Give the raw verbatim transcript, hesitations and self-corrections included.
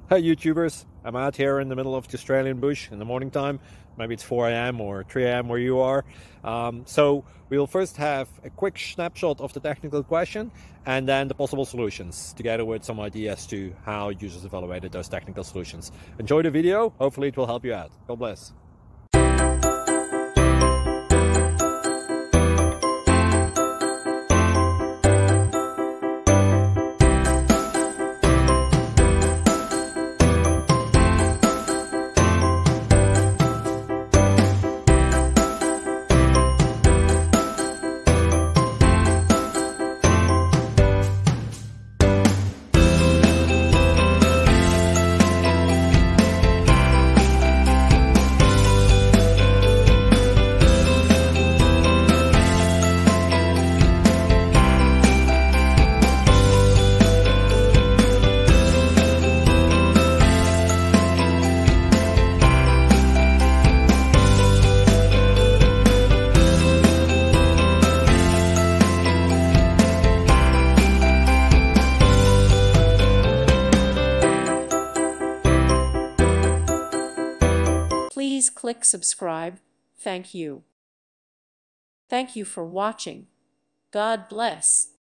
Hey YouTubers, I'm out here in the middle of the Australian bush in the morning time. Maybe it's four A M or three A M where you are. Um, so we'll first have a quick snapshot of the technical question and then the possible solutions, together with some ideas to how users evaluated those technical solutions. Enjoy the video, hopefully it will help you out. God bless. Please click subscribe. Thank you. Thank you for watching. God bless.